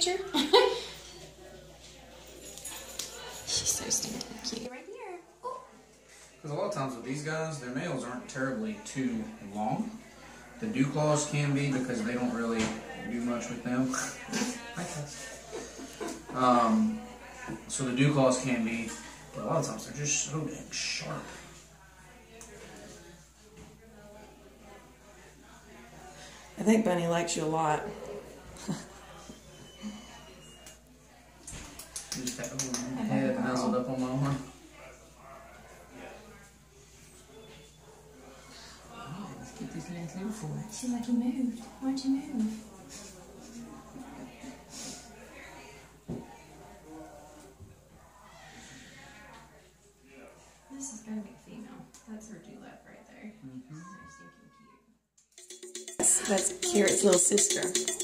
picture? She's so stinking cute. Right here. Because a lot of times with these guys, their nails aren't terribly too long. The dew claws can be because they don't really do much with them. So the dew claws can be, but a lot of times they're just so dang sharp. I think Bunny likes you a lot. Just that little head nuzzled up on my arm. Let's get this nice little boy. She's like, you moved. Why'd you move? This is gonna be female. That's her dewlap right there. So stinking cute. That's Carrot's little sister.